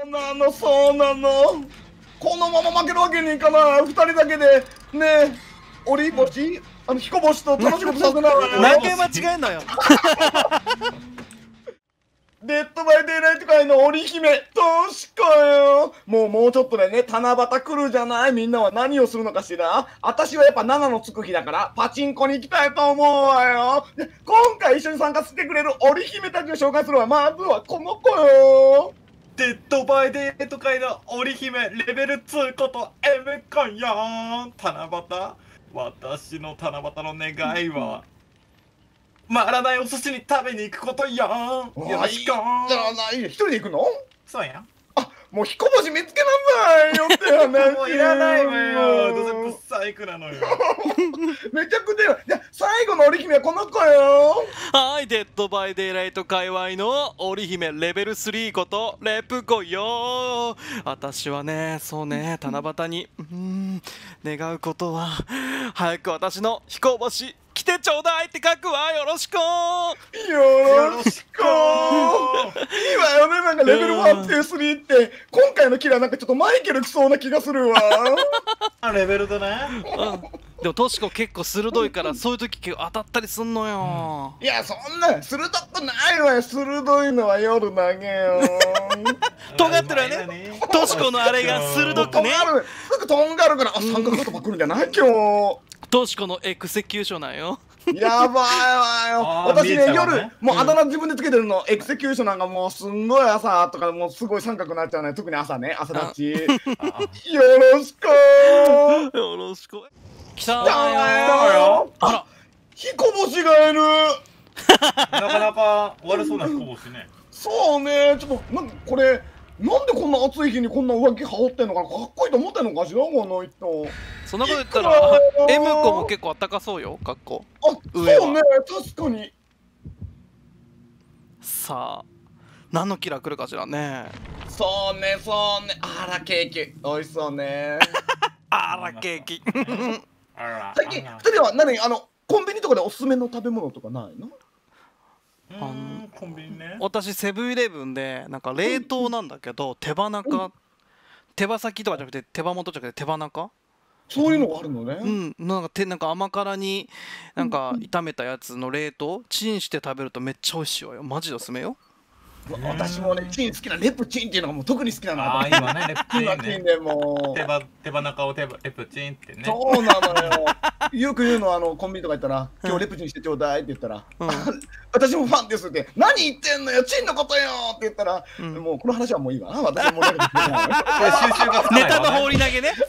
なの、そうなの。このまま負けるわけにいかない。二人だけでね、オリ星、彦星と楽しいことさせないわよ。 何回間違えんのよ。 デッドバイデイライト界の織姫、どうしかよ。もうちょっとでね、七夕来るじゃない。みんなは何をするのかしら。私はやっぱ7のつく日だから、パチンコに行きたいと思うわよ。で、今回一緒に参加してくれる織姫たちを紹介するわ。まずはこの子よ。 デッドバイデイト界の織姫レベル2こと M かやん。七夕、私の七夕の願いは回らないお寿司に食べに行くことやん。よろしく。 じゃあない一人で行くの？ そうやん。 もう彦星見つけなさいよって話。 もういらないわよ。どうせブッサイクなのよ。 めちゃくちゃよ。じゃあ最後の織姫はこの子よ。 はい、デッドバイデイライト界隈の織姫レベル3ことレプコよ。私はね、そうね、七夕に願うことは早く私の彦星来てちょうだいって書くわ。よろしく。 よろしく。いいわよね。なんかレベル1、2、3って今回のキラーなんかちょっとマイケル来そうな気がするわ。 レベルだね。 でもトシコ結構鋭いからそういう時結構当たったりすんのよ。 いやそんな鋭くないわよ。鋭いのは夜だけよ。 尖ってるわね。トシコのあれが鋭くね。 すぐとんがるから、三角言葉来るんじゃない今日。 トシコのエクセキューショナーよ。 やばいわよ。私ね、夜、もうあだ名自分でつけてるの、エクセキューションなんかもうすんごい朝とか、もうすごい三角になっちゃうね。特に朝ね、朝立ち。よろしくー。 よろしく。来たーよ。 あら、 彦星がいる。 なかなか悪そうな彦星ね。 そうね、ちょっと、なんかこれ、なんでこんな暑い日にこんな上着羽織ってんのかな、かっこいいと思ってんのかしら、この人。 そんなこと言ったら M 子も結構あったかそうよ、格好。 そうね、確かに。 さあ、何のキラー来るかしらね。 そうね、そうね。あら、ケーキ。美味しそうね。 あら、ケーキ。 最近、2人は何、コンビニとかでおすすめの食べ物とかないの？ コンビニね。 私セブンイレブンでなんか冷凍なんだけど手羽中、手羽先とかじゃなくて手羽元じゃなくて手羽中、 そういうのがあるのね。 なんか甘辛になんか炒めたやつの冷凍チンして食べるとめっちゃ美味しいわよ。マジでおすすめよ。 私もね、チン好きな、レプチンっていうのがもう特に好きなの。 ああ、いいわね、レプチンね。 でも手羽中をレプチンってね。 そうなのよ。よく言うのはコンビニとか行ったら「今日レプチンしてちょうだい」って言ったら「私もファンです」って「何言ってんのよ、チンのことよ」って言ったら「もうこの話はもういいわな、私もネタの放り投げね。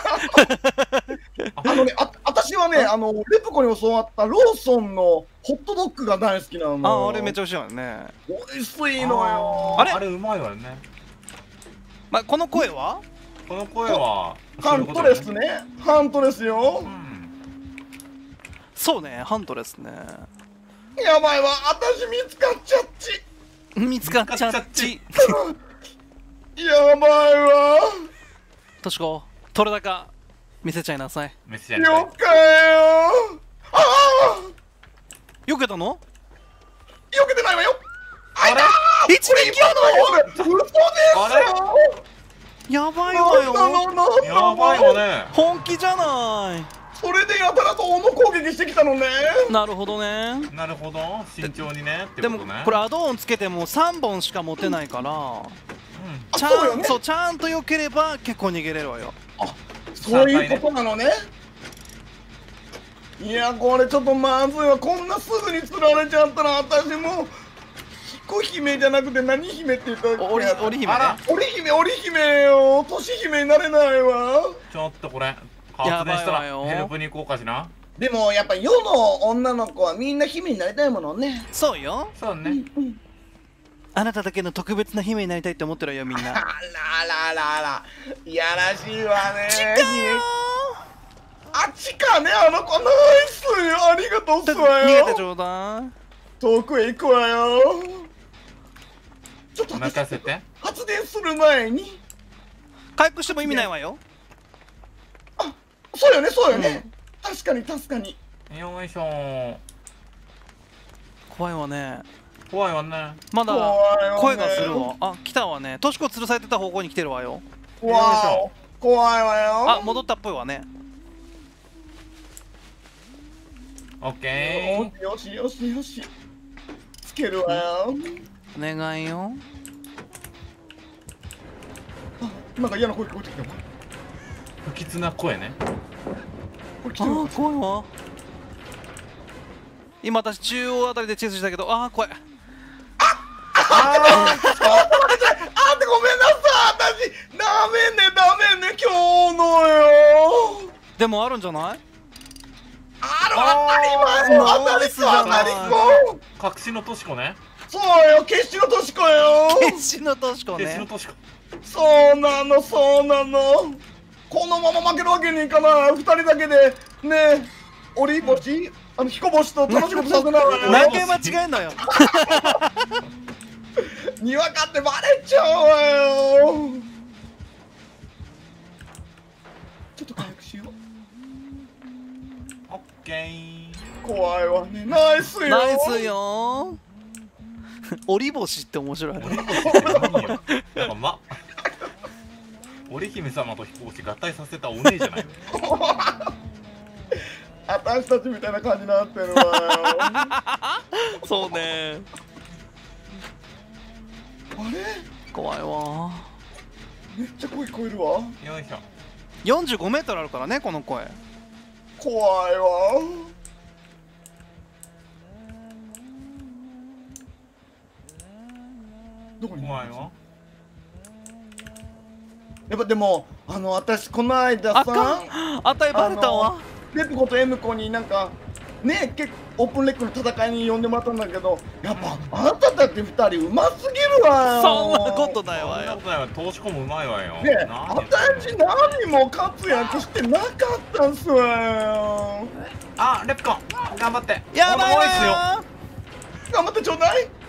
私はね、レプコに教わったローソンのホットドッグが大好きなの。 あれめっちゃ美味しいわよね。 美味しいのよ。 あれうまいわよね。 この声はハントレスね。ハントレスよ。 そうね、ハントレスね。 やばいわ、私見つかっちゃっち。 見つかっちゃっち。 やばいわ。 としこ、取れ高見せちゃいなさい。 よかよ。ああ。 よけたの？ よけてないわよ。 あれ？一撃やの？嘘ですよ。 やばいわよ。 やばいわね。 本気じゃない。 それでやたらと斧攻撃してきたのね。 なるほどね。 なるほど、慎重にね。 でもこれアドオンつけても3本しか持てないから、ちゃんと避ければ結構逃げれるわよ。 あ、そういうことなのね。いや、これちょっとまずいわ。こんなすぐに釣られちゃったら私もう彦姫じゃなくて何姫って言ったら織姫ね。 織姫よ。年姫になれないわ。 ちょっとこれ発電したらヘルプに行こうかしら。 でもやっぱ世の女の子はみんな姫になりたいものね。 そうよ。 そうね。 あなただけの特別な姫になりたいって思ってるよ、みんな。 あらららら、いやらしいわね。 違うよ。 あっちかね、あの子ナイスよ。ありがとうっすわよ。 逃げてちょうだい。 遠くへ行くわよ。ちょっと任せて。 発電する前に回復しても意味ないわよ。 あ、そうよね、そうよね。確かに確かに。 よいしょ。 怖いわね。 怖いわね。 まだ怖いわね声がするわ。あ、来たわね。としこ吊るされてた方向に来てるわよ。 わお、怖いわよ。 あ、戻ったっぽいわね。 オッケー。 よしよしよし。つけるわよ。 お願いよ。 あ、なんか嫌な声聞こえてきたわ。 不吉な声ね。 これ来てるわ。 怖いわ。今私中央あたりでチェイスしたけど、怖い。 あってごめんなさい。私ダメね今日のよ。 でもあるんじゃない？ 当たりこ。 隠しのとしこね。 そうよ、決死のとしこよ。 決死のとしこね。 決死のとしこ。 そうなの。このまま負けるわけにいかない。二人だけでね、オリ星、彦星と楽しいことさせないわよ。 何回間違えんのよ。 にわかってバレちゃうわよ。ちょっと回復しよう。 オッケー。 怖いわね。ナイスよ。 ナイスよ。オリ星って面白いね。 なんか織姫様と飛行士合体させたお姉じゃないの。 私たちみたいな感じになってるわよ。 そうね。 あれ？ 怖いわ。 めっちゃ声聞こえるわ。 よいしょ。 45メートルあるからね、この声。 怖いわ。どこに？ 怖いわ。 やっぱでも私この間あかさ、 ん。あたいバレたわ。 レプコとエムコになんかね、結構オープンレックの戦いに呼んでもらったんだけど、やっぱあなたたち二人うますぎるわよ。 そんなことないわよ。 そんなことないわ。投資込むうまいわよ。 ね、 何言ってんの私何も活躍してなかったんすわよ。 あ、レプコン頑張って。 やばいわ多いっすよ。 よ。 頑張ってちょうだい。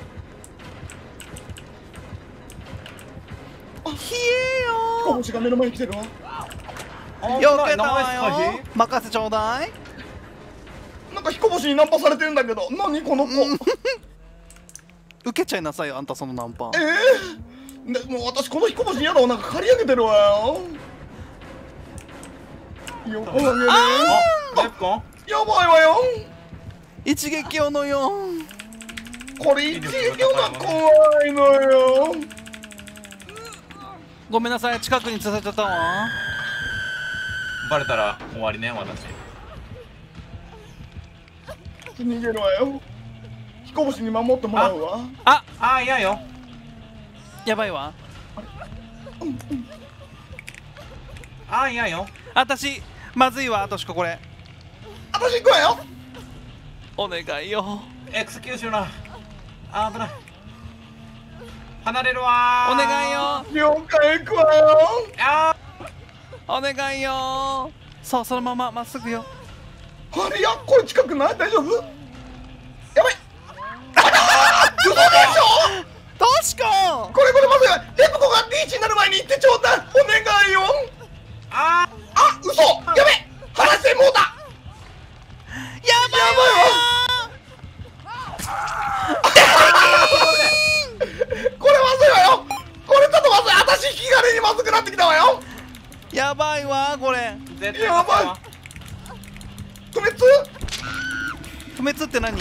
ひえ彦星が目の前に来てるわ。 あよ。よけたナイスわよ回避。。 任せちょうだい。 なんか彦星にナンパされてるんだけど、何この子。 受けちゃいなさいよ、あんたそのナンパ。 でもう私この彦星にやだわ、なんか刈り上げてるわよ。横上げね。 あ、レプコンやばいわよ。 一撃をのよ。 これ一撃が怖いのよ。 ごめんなさい、近くに釣られちゃったわ。 バレたら終わりね、私。 逃げるわよ。彦星に守ってもらうわ。 あ、嫌よ。 やばいわ。 あ、嫌よ。 私まずいわ、としここれ。 私行くわよ。 お願いよ。 エクセキューショナー。あ、危ない。離れるわー。 お願いよ。 了解行くわよ。 あお願いよ。そう、そのまままっすぐよ。 あれや、これ近くない？大丈夫？やばい。嘘でしょ？ としこ。 これまずい。レプコがリーチになる前に行ってちょうだい。お願いよ。 あ嘘。やべ。話してもうた。 やばいわ。 これまずいわよ。これちょっとまずい。私引き金にまずくなってきたわよ。 やばいわ、これ。 絶対やばいい。 不滅？ 不滅って何？ エ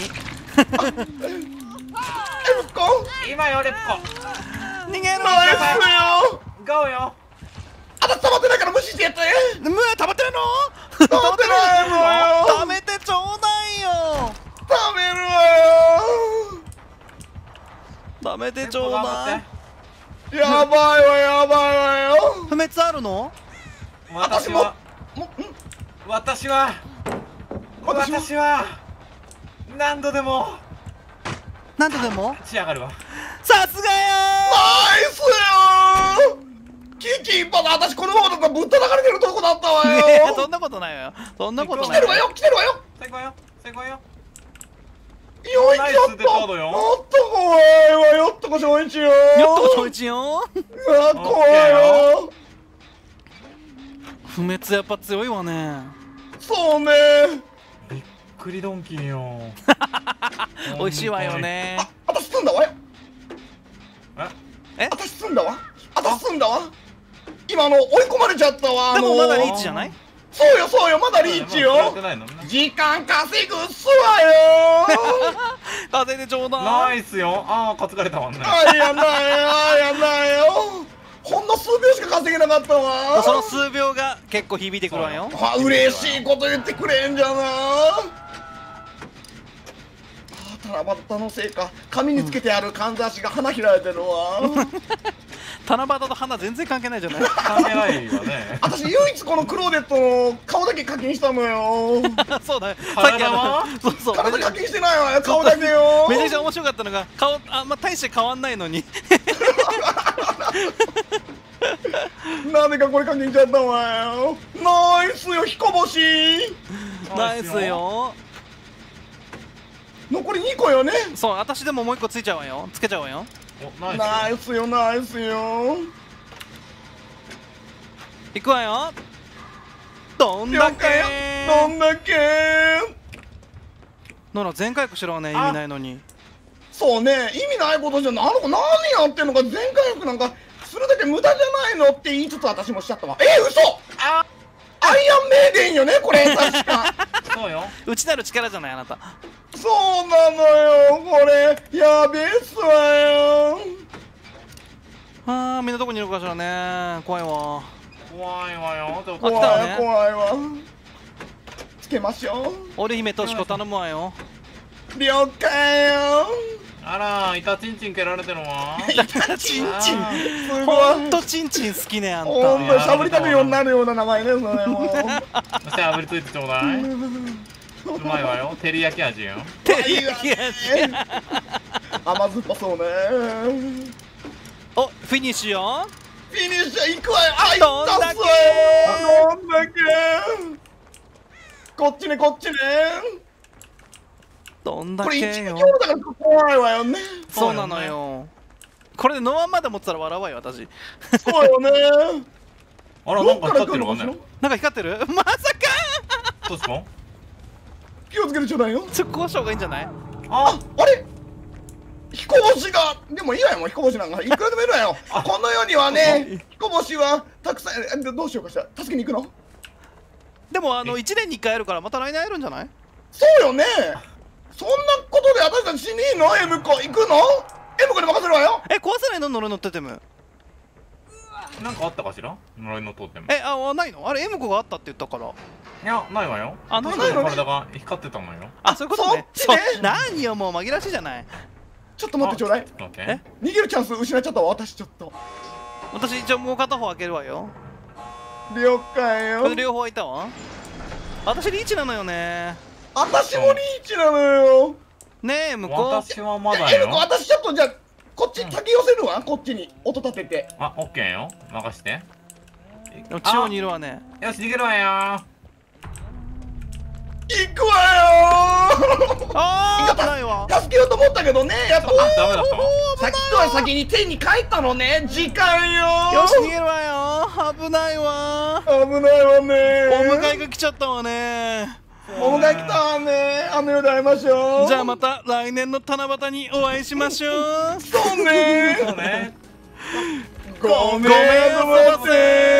ムコン？ 今よ、レプコ。 逃げんの。 ナイスよ。 ゴーよ。 私溜まってないから無視してやって。 む溜まってるの？ 溜まってないのよ。 溜めてちょうだいよ。 溜めるわよ。 溜めてちょうだい。 やばいわよ。 不滅あるの？ 私は私は何度でも何度でも？ 仕上がるわ。 さすがよナイスよ。キキ一発、私このままだったらぶったたかれてるとこだったわー。 よ。 ねえ、そんなことないよ。そんなことない来てるわよ。来てるわよ。 最高よ。最高よ。 よいナイちょっスでちょうどよ。 もっと怖いわよっとこしょいちよ。 よっとこちょいちよ。 あ、怖いわ。 不滅やっぱ強いわね。 そうね。 びっくりドンキーよ。 美味しいわよね。 私済んだわよ。 え私済んだわ。私済んだわ。今追い込まれちゃったわ。 でもまだリーチじゃない？ そうよそうよ、まだリーチよ。時間稼ぐっすわよ。 風でちょうだい。 ナイスよ。ああ、担がれたもんね。 あ、やないよ。ほんの数秒しか稼げなかったわ。 その数秒が結構響いてくるわよ。 あ、嬉しいこと言ってくれんじゃな。七夕のせいか、髪につけてあるかんざしが花開いてるわ。 七夕と花全然関係ないじゃない。 関係ないよね。 私唯一このクローデットの顔だけ課金したのよ。 そうだよ。さっき体はそうそう。 体課金してないわよ、顔だけよ。 めちゃくちゃ面白かったのが顔大して変わんないのに。 なんでかこれ課金しちゃったわよ。ナイスよ、彦星。 ナイスよ。 残り2個よね。 そう、私でももう1個ついちゃうわよ。つけちゃうわよ。 ナイスよ。 いくわよ。どんだけなら全回復しろはね、意味ないのに。 そうね、意味ないことじゃ何やってんのか。全回復なんかするだけ無駄じゃないのって言いつつ私もしちゃったわ。嘘。アイアンメイデンよね、これ確か。 そうよ。 内なる力じゃない、あなた。 そうなのよ、これやべえっすわよ。 みんなどこにいるかしらね。怖いわ。 怖いわよ。 怖いわ。つけましょう。 織姫としこ頼むわよ。 了解よ。 あら、イタチンチン蹴られてるわ。 チンチン。 すごい。 ほんとチンチン好きね、あんた。 ほんとしゃぶりたくようになるような名前ね、それもう。 そして炙りついてちょうだい。うまいわよ。照り焼き味よ。 照り焼き味。 甘酸っぱそうね。 お、フィニッシュよ。 フィニッシュいくわよ。あ、いったっすわよ。どんだけ。こっちね。これどんだけ 1 よ。 秒だから怖いわよね。 そうなのよ。これでノーアンまで持ってたら笑うわよ、私。 そうよね。 あら、なんか光ってるわね。 なんか光ってる？まさか。 どうしたの？ 気をつけてちょうだいよ。 こうした方がいいんじゃない？ あれ彦星が、でもいいわよ、もう彦星なんかいくらでもいるわよ。この世にはね、彦星はたくさん。どうしようかしら、助けに行くの？ でも1年に1回やるからまた来年会えるんじゃない？ そうよね。そんなことで私たち死にいいの？エムコ行くの？エムコに任せるわよ。 壊せないの？乗るのっててむ。 なんかあったかしら？呪いのトーテム。 ないの？あれ M 子があったって言ったから。 いや、ないわよ。 ないの？体が光ってたのよ。 そういうことね。 そっちね。 何よ、もう紛らわしいじゃない。 ちょっと待ってちょうだい。逃げるチャンス失っちゃったわ、私ちょっと。 私一応もう片方開けるわよ。 了解よ。 これ両方開いたわ。私リーチなのよね。 私もリーチなのよ。 ねえ、向こう。 私はまだよ。 私ちょっとじゃあこっち先寄せるわ。こっちに音立てて。 あ、オッケーよ。任して。 中央にいるわね。 よし、逃げるわよ。 行くわよ。 危ないわ。 助けようと思ったけどね、やっぱ。 ダメだったの？ 先とは先に天に帰ったのね。時間よ。 よし、逃げるわよ。危ないわ。 危ないわね。 お迎えが来ちゃったわね。 お迎え来たわね。あの世で会いましょう。 じゃあまた来年の七夕にお会いしましょう。 そうね。 そうね。 ごめんなさい。